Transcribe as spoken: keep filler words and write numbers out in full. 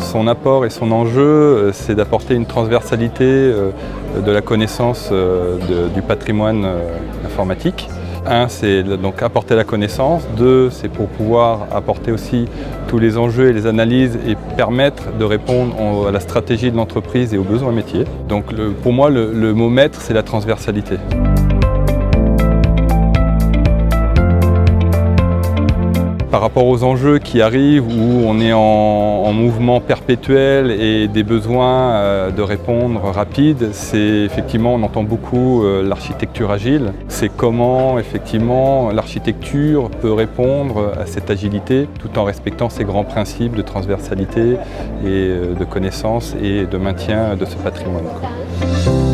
son apport et son enjeu, c'est d'apporter une transversalité de la connaissance de, du patrimoine informatique. Un, c'est donc apporter la connaissance. Deux, c'est pour pouvoir apporter aussi tous les enjeux et les analyses et permettre de répondre à la stratégie de l'entreprise et aux besoins métiers. Donc le, pour moi, le, le mot maître, c'est la transversalité. Par rapport aux enjeux qui arrivent, où on est en, en mouvement perpétuel et des besoins euh, de répondre rapide, c'est effectivement, on entend beaucoup euh, l'architecture agile. C'est comment effectivement l'architecture peut répondre à cette agilité tout en respectant ces grands principes de transversalité et euh, de connaissance et de maintien de ce patrimoine, quoi.